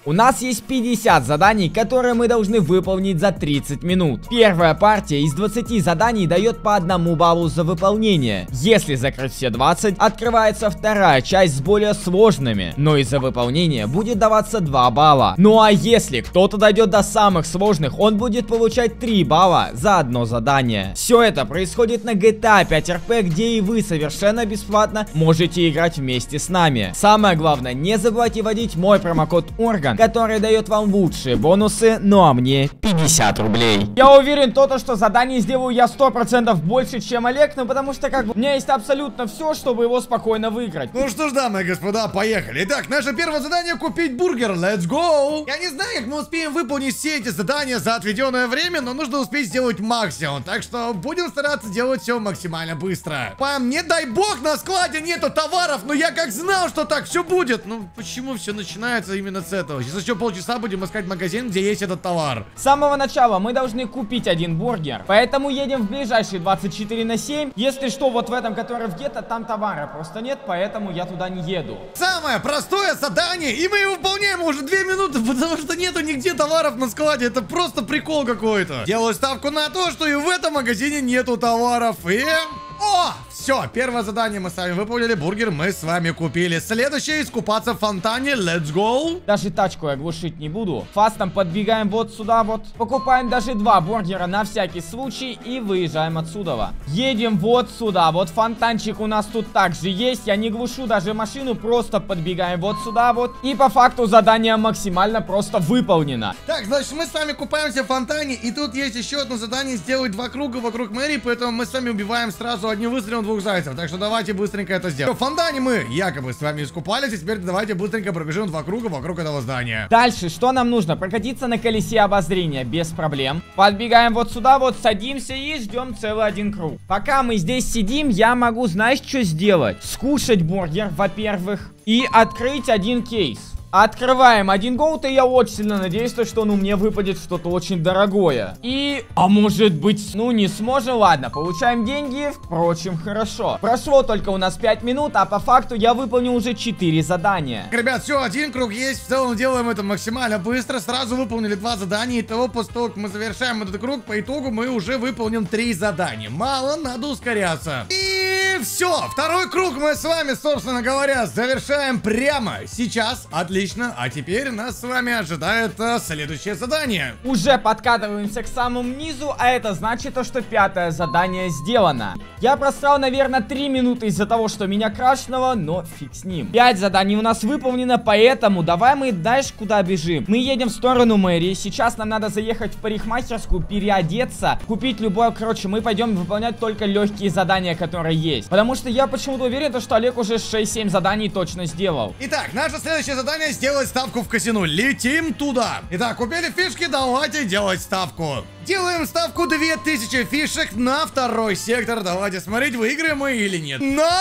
У нас есть 50 заданий, которые мы должны выполнить за 30 минут. Первая партия из 20 заданий дает по 1 баллу за выполнение. Если закрыть все 20, открывается вторая часть с более сложными, но из-за выполнения будет даваться 2 балла. Ну а если кто-то дойдет до самых сложных, он будет получать 3 балла за одно задание. Все это происходит на GTA 5 RP, где и вы совершенно бесплатно можете играть вместе с нами. Самое главное, не забывайте вводить мой промокод Орган, который дает вам лучшие бонусы, ну а мне 50 рублей. Я уверен, что заданий сделаю я 100% больше, чем Олег, ну потому что у меня есть абсолютно все, чтобы его спокойно выиграть. Ну что ж, дамы и господа, поехали. Итак, наше первое задание — купить бургер. Let's go! Я не знаю, как мы успеем выполнить все эти задания за отведенное время, но нужно успеть сделать максимум, так что будем стараться делать все максимально быстро. Не дай бог на складе нету товаров, но я как знал, что так все будет. Ну почему все начинается именно с этого? Сейчас еще полчаса будем искать магазин, где есть этот товар. С самого начала мы должны купить 1 бургер, поэтому едем в ближайший 24/7. Если что, вот в этом, который в гетто, там товара просто нет, поэтому я туда не еду. Самое простое задание, и мы его выполняем уже 2 минуты, потому что нету нигде товаров на складе. Это просто прикол какой-то. Делаю ставку на то, что и в этом магазине нету товаров. И... О! Все, первое задание мы с вами выполнили, бургер мы с вами купили. Следующее — искупаться в фонтане. Let's go! Даже тачку я глушить не буду. Фастом подбегаем вот сюда вот. Покупаем даже 2 бургера на всякий случай и выезжаем отсюда. Едем вот сюда. Вот фонтанчик у нас тут также есть. Я не глушу даже машину, просто подбегаем вот сюда вот. И по факту задание максимально просто выполнено. Так, значит, мы с вами купаемся в фонтане. И тут есть еще одно задание — сделать 2 круга вокруг мэрии. Поэтому мы с вами убиваем сразу одним выстрелом 2 зайцев. Так что давайте быстренько это сделаем. В фонтане мы якобы с вами искупались, и теперь давайте быстренько пробежим 2 круга вокруг этого здания. Дальше, что нам нужно? Прокатиться на колесе обозрения без проблем. Подбегаем вот сюда, вот садимся и ждем целый 1 круг. Пока мы здесь сидим, я могу, знаешь, что сделать? Скушать бургер, во-первых, и открыть 1 кейс. Открываем 1 голд, и я очень сильно надеюсь, что мне выпадет что-то очень дорогое. И... А может быть, не сможем? Ладно, получаем деньги. Впрочем, хорошо. Прошло только у нас 5 минут, а по факту я выполнил уже 4 задания. Ребят, все, 1 круг есть. В целом делаем это максимально быстро. Сразу выполнили 2 задания. Итого, после того, как мы завершаем этот круг, по итогу мы уже выполним 3 задания. Мало, надо ускоряться. И все, 2-й круг мы с вами, собственно говоря, завершаем прямо сейчас. Отлично. А теперь нас с вами ожидает следующее задание. Уже подкатываемся к самому низу, а это значит, что 5-е задание сделано. Я просрал, наверное, 3 минуты из-за того, что меня крашнуло, но фиг с ним. 5 заданий у нас выполнено, поэтому давай мы дальше куда бежим. Мы едем в сторону мэрии. Сейчас нам надо заехать в парикмахерскую, переодеться, купить любое. Короче, мы пойдем выполнять только легкие задания, которые есть. Потому что я почему-то уверен, что Олег уже 6-7 заданий точно сделал. Итак, наше следующее задание — сделать ставку в казино. Летим туда. Итак, купили фишки, давайте делать ставку. Делаем ставку 2000 фишек на 2-й сектор. Давайте смотреть, выиграем мы или нет.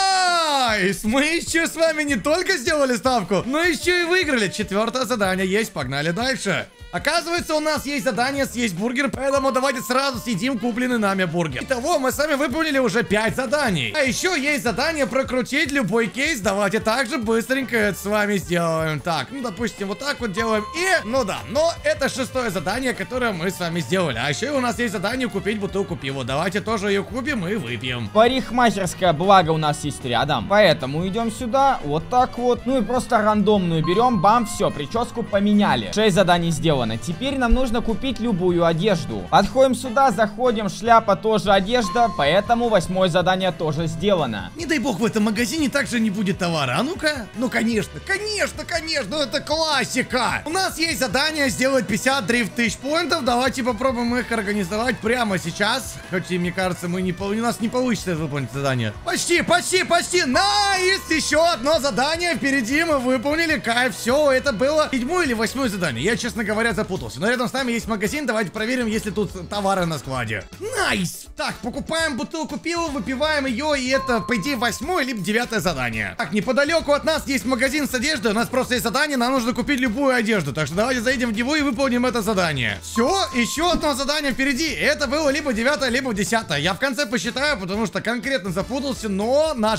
Найс! Мы еще с вами не только сделали ставку, но еще и выиграли. 4-е задание есть, погнали дальше. Оказывается, у нас есть задание съесть бургер, поэтому давайте сразу съедим купленный нами бургер. Итого, мы с вами выполнили уже 5 заданий. А еще есть задание прокрутить любой кейс. Давайте также быстренько это с вами сделаем. Так, допустим, вот так вот делаем. И, но это 6-е задание, которое мы с вами сделали. А еще у нас есть задание купить бутылку пива. Давайте тоже ее купим и выпьем. Парикмахерская, благо, у нас есть рядом. Поэтому идем сюда, вот так вот. Ну и просто рандомную берем, бам, все, прическу поменяли. 6 заданий сделано. Теперь нам нужно купить любую одежду. Подходим сюда, заходим, шляпа тоже одежда, поэтому 8-е задание тоже сделано. Не дай бог в этом магазине также не будет товара. А ну-ка. Ну конечно, это классика. У нас есть задание сделать 50 дрифт тысяч поинтов. Давайте попробуем их организовать прямо сейчас. Хотя, мне кажется, у нас не получится выполнить задание. Почти. Найс! Еще одно задание впереди мы выполнили. Кайф, все, это было 7-е или 8-е задание. Я, честно говоря, запутался. Но рядом с нами есть магазин. Давайте проверим, есть ли тут товары на складе. Найс! Так, покупаем бутылку пива, выпиваем ее, и это, по идее, 8-е либо 9-е задание. Так, неподалеку от нас есть магазин с одеждой. У нас просто есть задание, нам нужно купить любую одежду. Так что давайте заедем в него и выполним это задание. Все, еще одно задание впереди. Это было либо 9-е, либо 10-е. Я в конце посчитаю, потому что конкретно запутался, но на шаг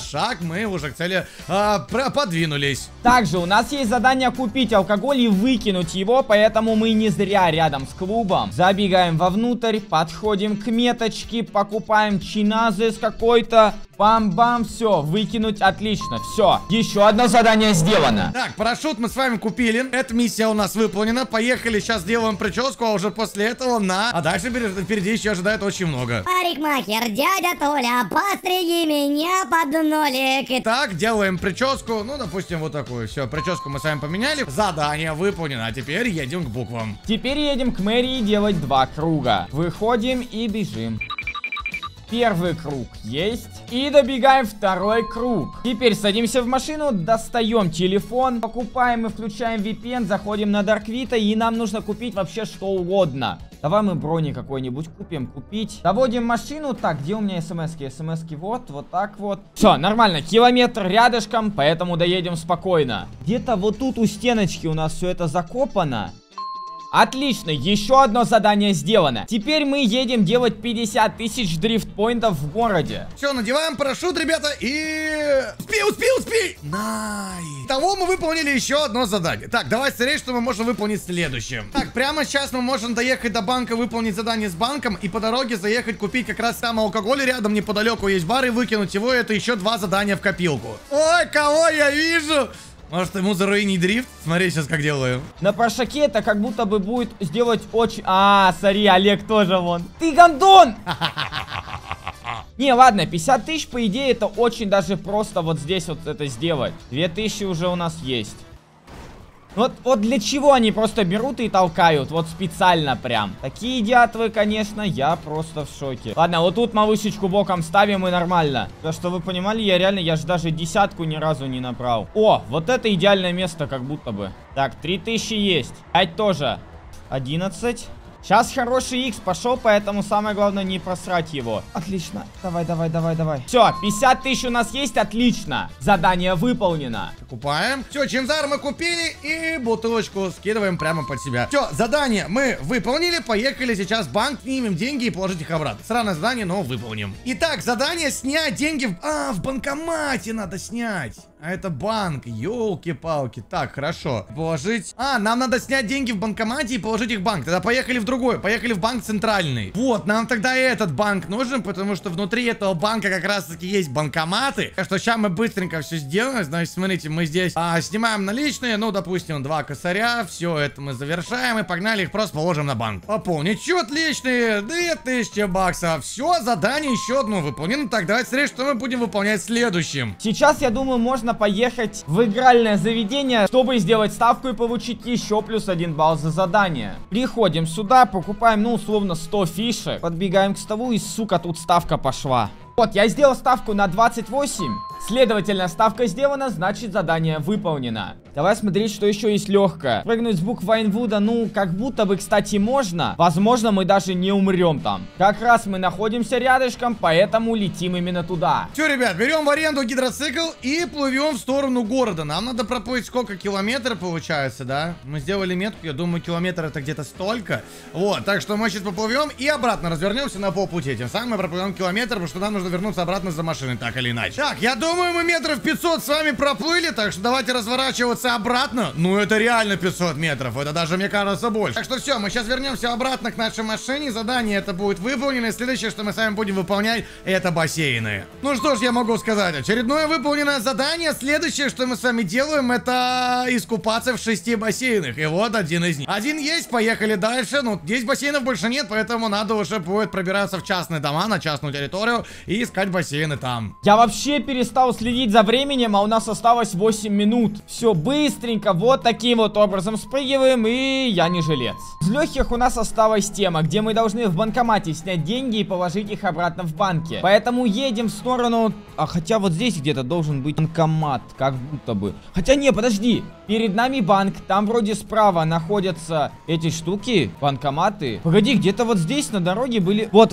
мы уже к цели подвинулись. Также у нас есть задание купить алкоголь и выкинуть его, поэтому мы не зря рядом с клубом. Забегаем вовнутрь, подходим к меточке, покупаем чиназис какой-то. Бам-бам, все, выкинуть, отлично, все. Еще одно задание сделано. Так, парашют мы с вами купили. Эта миссия у нас выполнена. Поехали, сейчас сделаем прическу, а уже после этого А дальше впереди еще ожидает очень много. Парикмахер, дядя Толя, постриги меня под нолик. Так, делаем прическу, ну, допустим, вот такую. Все, прическу мы с вами поменяли. Задание выполнено, а теперь едем к буквам. Теперь едем к мэрии делать 2 круга. Выходим и бежим. Первый круг есть. И добегаем второй круг. Теперь садимся в машину, достаем телефон, покупаем и включаем VPN, заходим на Дарквита, и нам нужно купить вообще что угодно. Давай мы брони какой-нибудь купим, купить. Доводим машину. Так, где у меня смс-ки? СМС-ки вот так вот. Все, нормально, километр рядышком, поэтому доедем спокойно. Где-то вот тут у стеночки у нас все это закопано. Отлично, еще одно задание сделано. Теперь мы едем делать 50 тысяч дрифт-поинтов в городе. Все, надеваем парашют, ребята, и... Успей! Найс. Того мы выполнили еще одно задание. Так, давай смотреть, что мы можем выполнить следующим. Так, прямо сейчас мы можем доехать до банка, выполнить задание с банком, и по дороге заехать купить как раз там алкоголь. Рядом неподалеку есть бар, и выкинуть его. Это еще 2 задания в копилку. Ой, кого я вижу? Может, ему заруинить дрифт? Смотри, сейчас как делаю. На прошаке это как будто бы будет сделать очень... смотри, Олег тоже вон. Ты гандон! Не, ладно, 50 тысяч, по идее, это очень даже просто вот здесь вот это сделать. 2000 уже у нас есть. Вот для чего они просто берут и толкают? Вот специально прям. Такие дятлы, конечно, я просто в шоке. Ладно, вот тут малышечку боком ставим и нормально. То, что вы понимали, я же даже 10 ни разу не набрал. О, вот это идеальное место как будто бы. Так, 3000 есть. 5 тоже. 11. Сейчас хороший X пошел, поэтому самое главное не просрать его. Отлично. Давай. Все, 50 тысяч у нас есть, отлично. Задание выполнено. Покупаем. Все, чинзар мы купили и бутылочку скидываем прямо под себя. Все, задание мы выполнили. Поехали сейчас в банк, снимем деньги и положить их обратно. Странное задание, но выполним. Итак, задание снять деньги в банкомате надо снять. А это банк, елки-палки. Так, хорошо. Положить. Нам надо снять деньги в банкомате и положить их в банк. Тогда поехали в другой. Поехали в банк центральный. Вот, нам тогда и этот банк нужен, потому что внутри этого банка как раз-таки есть банкоматы. Так что сейчас мы быстренько все сделаем. Значит, смотрите, мы здесь снимаем наличные. Ну, допустим, 2 косаря. Все это мы завершаем и погнали их просто положим на банк. Пополнить счет личный. 2000 баксов. Все, задание еще одно выполнено. Так, давайте смотреть, что мы будем выполнять следующим. Сейчас, я думаю, можно поехать в игральное заведение, чтобы сделать ставку и получить еще плюс 1 балл за задание. Приходим сюда, покупаем, ну, условно, 100 фишек. Подбегаем к столу и, сука, тут ставка пошла. Вот, я сделал ставку на 28. Следовательно, ставка сделана, значит задание выполнено. Давай смотреть, что еще есть легкое. Прыгнуть с букв Вайнвуда, ну, как будто бы, кстати, можно. Возможно, мы даже не умрем там. Как раз мы находимся рядышком, поэтому летим именно туда. Все, ребят, берем в аренду гидроцикл и плывем в сторону города. Нам надо проплыть сколько километров получается, да? Мы сделали метку, я думаю, километр это где-то столько. Вот, так что мы сейчас поплывем и обратно развернемся на полпути. Тем самым мы проплывем километр, потому что нам нужно вернуться обратно за машиной, так или иначе. Так, я думаю, мы метров 500 с вами проплыли, так что давайте разворачиваться обратно. Ну, это реально 500 метров, это даже, мне кажется, больше. Так что все, мы сейчас вернемся обратно к нашей машине. Задание это будет выполнено. И следующее, что мы с вами будем выполнять, это бассейны. Ну что ж, я могу сказать, очередное выполненное задание. Следующее, что мы с вами делаем, это искупаться в 6 бассейнах. И вот один из них. Один есть, поехали дальше. Ну, здесь бассейнов больше нет, поэтому надо уже будет пробираться в частные дома, на частную территорию и искать бассейны там. Я вообще перестал следить за временем, а у нас осталось 8 минут. Все, быстренько, вот таким вот образом спрыгиваем, и я не жилец. Из легких у нас осталась тема, где мы должны в банкомате снять деньги и положить их обратно в банке. Поэтому едем в сторону... хотя вот здесь где-то должен быть банкомат, как будто бы. Хотя не, подожди. Перед нами банк, там вроде справа находятся эти штуки, банкоматы. Погоди, где-то вот здесь на дороге были... Вот,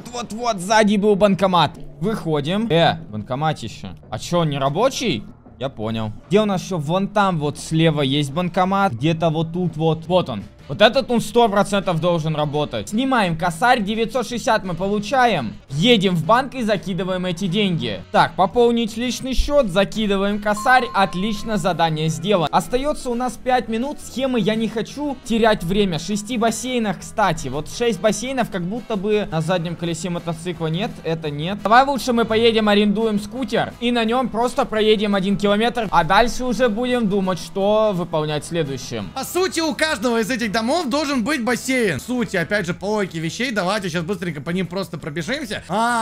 сзади был банкомат. Выходим. Банкоматище. А чё, он не рабочий? Я понял. Где у нас еще? Вон там вот слева есть банкомат. Где-то вот тут вот. Вот он. Вот этот он 100% должен работать. Снимаем косарь, 960 мы получаем. Едем в банк и закидываем эти деньги. Так, пополнить личный счет, закидываем косарь. Отлично, задание сделано. Остается у нас 5 минут. Схемы я не хочу терять время. 6 бассейнах, кстати. Вот 6 бассейнов, как будто бы на заднем колесе мотоцикла нет. Это нет. Давай лучше мы поедем, арендуем скутер. И на нем просто проедем 1 километр. А дальше уже будем думать, что выполнять следующим. По сути, у каждого из этих домов должен быть бассейн. В сути, опять же, по логике вещей, давайте сейчас быстренько по ним просто пробежимся.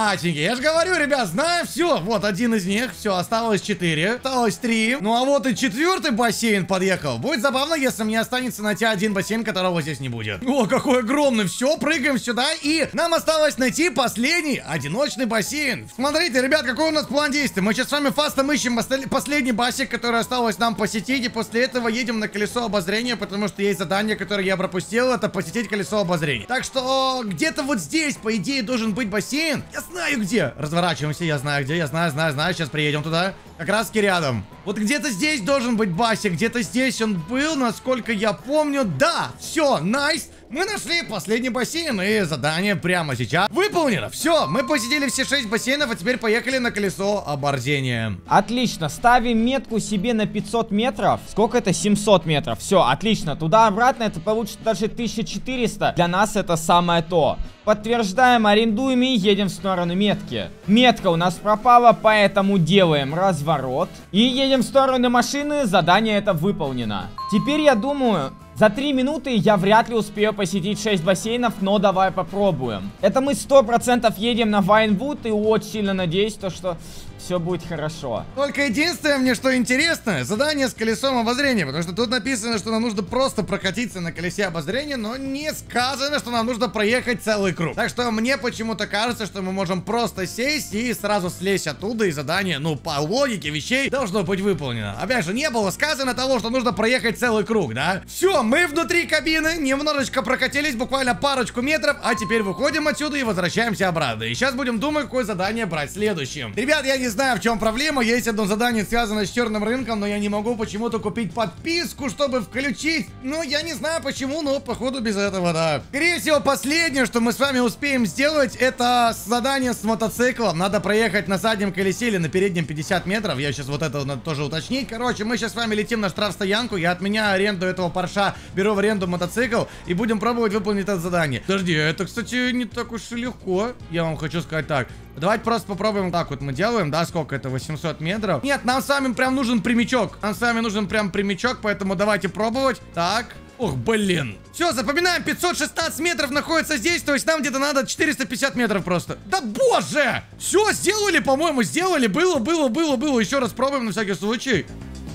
Я же говорю, ребят, знаю все. Вот один из них, все, осталось 4, осталось 3. Ну а вот и 4-й бассейн подъехал. Будет забавно, если мне останется найти один бассейн, которого здесь не будет. О, какой огромный. Все, прыгаем сюда. И нам осталось найти последний одиночный бассейн. Смотрите, ребят, какой у нас план действий. Мы сейчас с вами фастом ищем последний басик, который осталось нам посетить. И после этого едем на колесо обозрения, потому что есть задание, которое я пропустил. Это посетить колесо обозрения. Так что где-то вот здесь, по идее, должен быть бассейн. Я знаю где. Разворачиваемся, я знаю где. Я знаю. Сейчас приедем туда. Как раз таки рядом. Вот где-то здесь должен быть басик. Где-то здесь он был, насколько я помню. Да, все, найс. Мы нашли последний бассейн, и задание прямо сейчас выполнено. Все, мы посетили все 6 бассейнов, а теперь поехали на колесо обозрения. Отлично, ставим метку себе на 500 метров. Сколько это? 700 метров. Все, отлично. Туда-обратно это получится даже 1400. Для нас это самое то. Подтверждаем, арендуем и едем в сторону метки. Метка у нас пропала, поэтому делаем разворот. И едем в сторону машины, задание это выполнено. Теперь я думаю... За 3 минуты я вряд ли успею посетить 6 бассейнов, но давай попробуем. Это мы 100% едем на Вайнвуд и очень сильно надеюсь, что все будет хорошо. Только единственное мне, что интересно, задание с колесом обозрения, потому что тут написано, что нам нужно просто прокатиться на колесе обозрения, но не сказано, что нам нужно проехать целый круг. Так что мне почему-то кажется, что мы можем просто сесть и сразу слезть оттуда, и задание, ну, по логике вещей, должно быть выполнено. Опять же, не было сказано того, что нужно проехать целый круг, да? Все, мы внутри кабины, немножечко прокатились, буквально парочку метров, а теперь выходим отсюда и возвращаемся обратно. И сейчас будем думать, какое задание брать следующим. Ребят, я не знаю, в чем проблема. Есть одно задание, связанное с черным рынком, но я не могу почему-то купить подписку, чтобы включить. Ну, я не знаю почему, но походу без этого, да. Скорее всего, последнее, что мы с вами успеем сделать, это задание с мотоциклом. Надо проехать на заднем колесе или на переднем 50 метров. Я сейчас вот это надо тоже уточнить. Короче, мы сейчас с вами летим на штрафстоянку. Я отменяю аренду этого Порша, беру в аренду мотоцикл и будем пробовать выполнить это задание. Подожди, это, кстати, не так уж и легко. Я вам хочу сказать так. Давайте просто попробуем так вот мы делаем, да, сколько это, 800 метров? Нет, нам с вами прям нужен прямичок. Нам с вами нужен прям прямичок, поэтому давайте пробовать. Так, ох, блин. Все, запоминаем, 516 метров находится здесь, то есть нам где-то надо 450 метров просто. Да боже! Все, сделали, по-моему, сделали, было. Еще раз пробуем на всякий случай.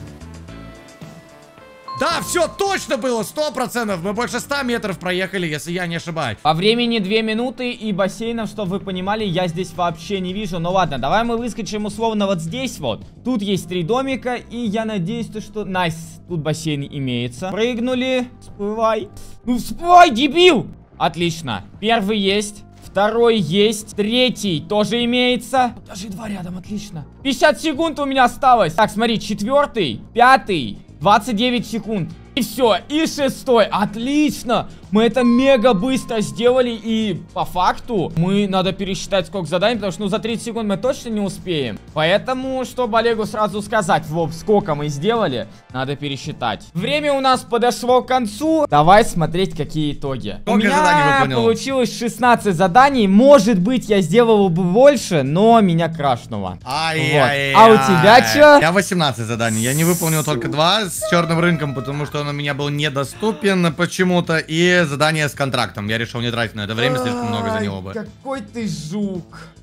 Да, все точно было, 100%. Мы больше 100 метров проехали, если я не ошибаюсь. По времени 2 минуты и бассейнов, чтобы вы понимали, я здесь вообще не вижу. Ну ладно, давай мы выскочим условно вот здесь вот. Тут есть 3 домика, и я надеюсь, что... Найс, тут бассейн имеется. Прыгнули, всплывай. Ну всплывай, дебил! Отлично, первый есть. Второй есть, третий тоже имеется. Даже 2 рядом, отлично. 50 секунд у меня осталось. Так, смотри, 4-й, 5-й, 29 секунд. И все, и 6-й. Отлично. Мы это мега быстро сделали. И по факту мы надо пересчитать сколько заданий, потому что ну за 30 секунд мы точно не успеем. Поэтому, чтобы Олегу сразу сказать, Вов, сколько мы сделали, надо пересчитать. Время у нас подошло к концу. Давай смотреть, какие итоги. У меня получилось 16 заданий. Может быть, я сделал бы больше, но меня крашнуло. А у тебя что? Я 18 заданий. Я не выполнил только 2 с черным рынком, потому что он у меня был недоступен почему-то. И задание с контрактом. Я решил не тратить на это время, слишком много заняло бы. Какой ты жук.